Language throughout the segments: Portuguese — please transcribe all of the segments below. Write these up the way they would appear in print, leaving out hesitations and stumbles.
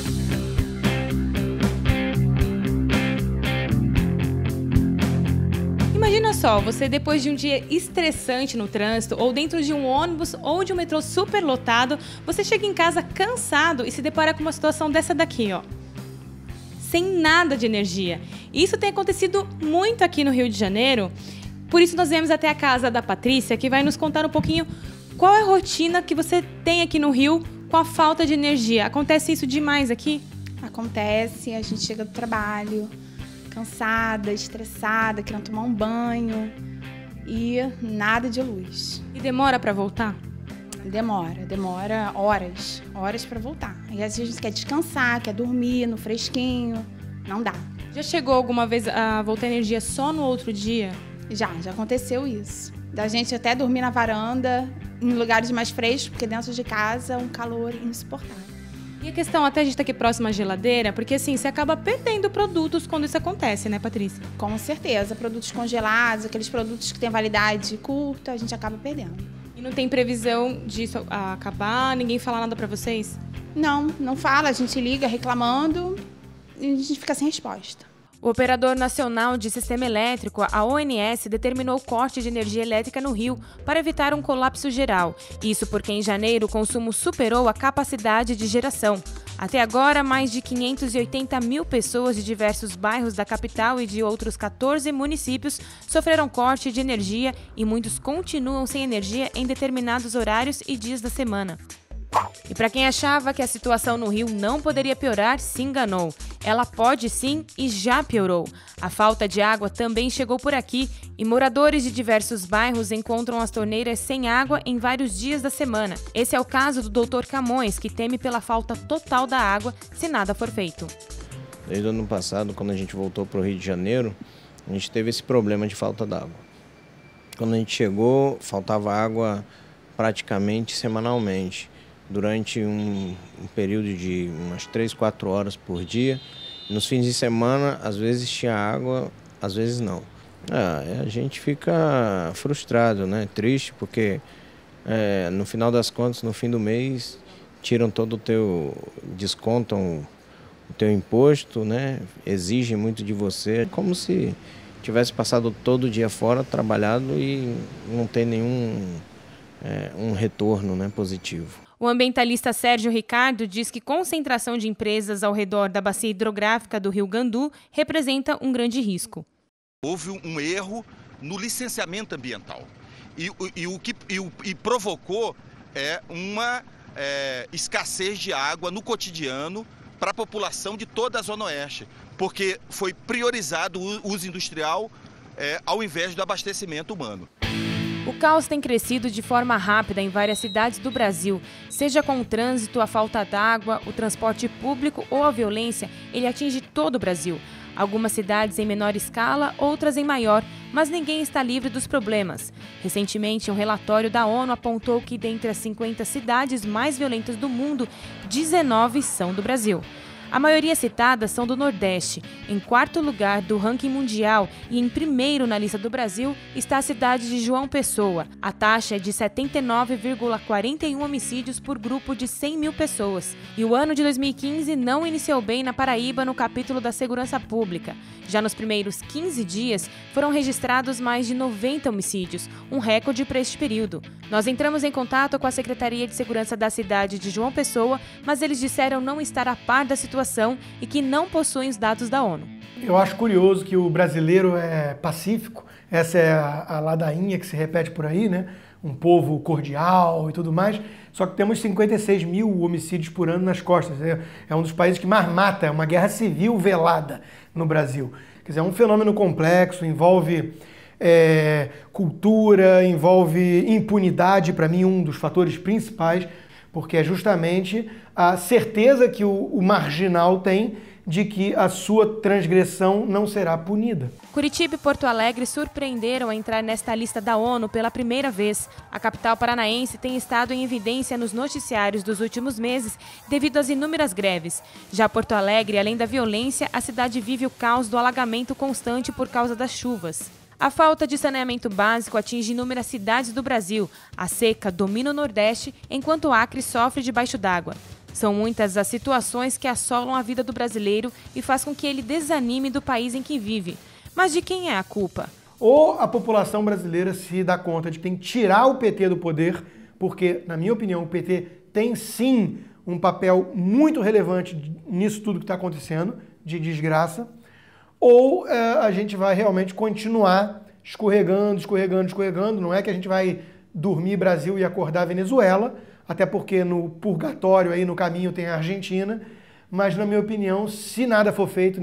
Imagina só, você depois de um dia estressante no trânsito, ou dentro de um ônibus ou de um metrô super lotado, você chega em casa cansado e se depara com uma situação dessa daqui, ó. Sem nada de energia. Isso tem acontecido muito aqui no Rio de Janeiro, por isso nós viemos até a casa da Patrícia, que vai nos contar um pouquinho qual é a rotina que você tem aqui no Rio com a falta de energia. Acontece isso demais aqui? Acontece, a gente chega do trabalho cansada, estressada, querendo tomar um banho e nada de luz. E demora para voltar? Demora horas para voltar. E às vezes a gente quer descansar, quer dormir no fresquinho, não dá. Já chegou alguma vez a voltar energia só no outro dia? Já aconteceu isso. Da gente até dormir na varanda, em lugares mais frescos, porque dentro de casa um calor insuportável. E a questão, até a gente tá aqui próximo à geladeira, porque assim, você acaba perdendo produtos quando isso acontece, né, Patrícia? Com certeza, produtos congelados, aqueles produtos que têm validade curta, a gente acaba perdendo. E não tem previsão disso acabar? Ninguém fala nada pra vocês? Não fala, a gente liga reclamando e a gente fica sem resposta. O Operador Nacional de Sistema Elétrico, a ONS, determinou o corte de energia elétrica no Rio para evitar um colapso geral. Isso porque em janeiro o consumo superou a capacidade de geração. Até agora, mais de 580 mil pessoas de diversos bairros da capital e de outros 14 municípios sofreram corte de energia e muitos continuam sem energia em determinados horários e dias da semana. E para quem achava que a situação no Rio não poderia piorar, se enganou. Ela pode sim e já piorou. A falta de água também chegou por aqui e moradores de diversos bairros encontram as torneiras sem água em vários dias da semana. Esse é o caso do Dr. Camões, que teme pela falta total da água se nada for feito. Desde o ano passado, quando a gente voltou para o Rio de Janeiro, a gente teve esse problema de falta d'água. Quando a gente chegou, faltava água praticamente semanalmente. Durante um período de umas 3, 4 horas por dia. Nos fins de semana, às vezes tinha água, às vezes não. A gente fica frustrado, né? Triste, porque no final das contas, no fim do mês, tiram todo o teu... descontam o teu imposto, né? Exigem muito de você. Como se tivesse passado todo o dia fora, trabalhado e não tem nenhum um retorno, né, positivo. O ambientalista Sérgio Ricardo diz que concentração de empresas ao redor da bacia hidrográfica do Rio Gandu representa um grande risco. Houve um erro no licenciamento ambiental e provocou uma escassez de água no cotidiano para a população de toda a Zona Oeste, porque foi priorizado o uso industrial ao invés do abastecimento humano. O caos tem crescido de forma rápida em várias cidades do Brasil. Seja com o trânsito, a falta d'água, o transporte público ou a violência, ele atinge todo o Brasil. Algumas cidades em menor escala, outras em maior, mas ninguém está livre dos problemas. Recentemente, um relatório da ONU apontou que dentre as 50 cidades mais violentas do mundo, 19 são do Brasil. A maioria citada são do Nordeste. Em quarto lugar do ranking mundial e em primeiro na lista do Brasil está a cidade de João Pessoa. A taxa é de 79,41 homicídios por grupo de 100 mil pessoas. E o ano de 2015 não iniciou bem na Paraíba no capítulo da segurança pública. Já nos primeiros 15 dias foram registrados mais de 90 homicídios, um recorde para este período. Nós entramos em contato com a Secretaria de Segurança da cidade de João Pessoa, mas eles disseram não estar a par da situação e que não possuem os dados da ONU. Eu acho curioso que o brasileiro é pacífico, essa é a ladainha que se repete por aí, né? Um povo cordial e tudo mais, só que temos 56 mil homicídios por ano nas costas. É um dos países que mais mata, é uma guerra civil velada no Brasil. Quer dizer, é um fenômeno complexo, envolve cultura, envolve impunidade, para mim um dos fatores principais, porque é justamente a certeza que o marginal tem de que a sua transgressão não será punida. Curitiba e Porto Alegre surpreenderam a entrar nesta lista da ONU pela primeira vez. A capital paranaense tem estado em evidência nos noticiários dos últimos meses devido às inúmeras greves. Já Porto Alegre, além da violência, a cidade vive o caos do alagamento constante por causa das chuvas. A falta de saneamento básico atinge inúmeras cidades do Brasil. A seca domina o Nordeste, enquanto o Acre sofre debaixo d'água. São muitas as situações que assolam a vida do brasileiro e faz com que ele desanime do país em que vive. Mas de quem é a culpa? Ou a população brasileira se dá conta de que tem que tirar o PT do poder, porque, na minha opinião, o PT tem sim um papel muito relevante nisso tudo que está acontecendo, de desgraça, ou a gente vai realmente continuar escorregando, não é que a gente vai dormir Brasil e acordar Venezuela, até porque no purgatório, aí no caminho, tem a Argentina, mas, na minha opinião, se nada for feito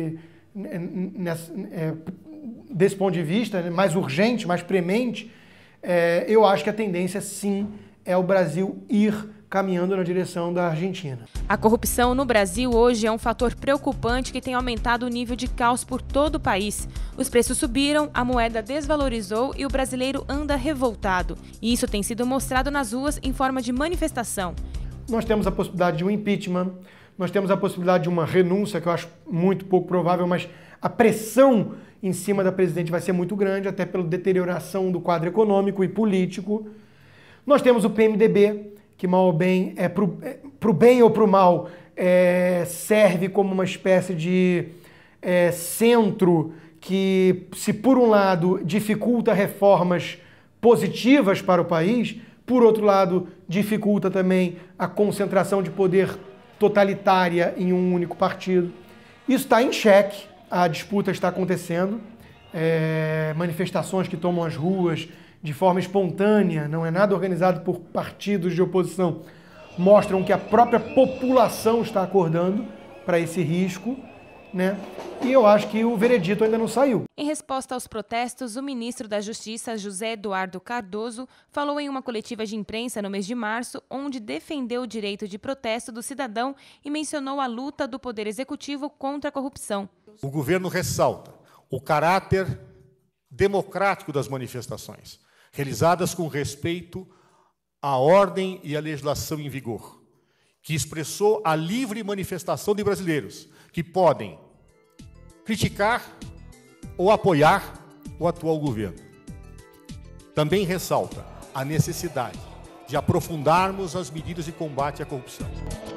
desse ponto de vista, mais urgente, mais premente, eu acho que a tendência, sim, é o Brasil ir caminhando na direção da Argentina. A corrupção no Brasil hoje é um fator preocupante que tem aumentado o nível de caos por todo o país. Os preços subiram, a moeda desvalorizou e o brasileiro anda revoltado. E isso tem sido mostrado nas ruas em forma de manifestação. Nós temos a possibilidade de um impeachment, nós temos a possibilidade de uma renúncia, que eu acho muito pouco provável, mas a pressão em cima da presidente vai ser muito grande, até pela deterioração do quadro econômico e político. Nós temos o PMDB, que mal ou bem, pro bem ou pro mal, serve como uma espécie de centro que, se por um lado dificulta reformas positivas para o país, por outro lado dificulta também a concentração de poder totalitária em um único partido. Isso está em xeque, a disputa está acontecendo, manifestações que tomam as ruas de forma espontânea, não é nada organizado por partidos de oposição, mostram que a própria população está acordando para esse risco, né? E eu acho que o veredito ainda não saiu. Em resposta aos protestos, o ministro da Justiça, José Eduardo Cardoso, falou em uma coletiva de imprensa no mês de março, onde defendeu o direito de protesto do cidadão e mencionou a luta do Poder Executivo contra a corrupção. O governo ressalta o caráter democrático das manifestações, realizadas com respeito à ordem e à legislação em vigor, que expressou a livre manifestação de brasileiros que podem criticar ou apoiar o atual governo. Também ressalta a necessidade de aprofundarmos as medidas de combate à corrupção.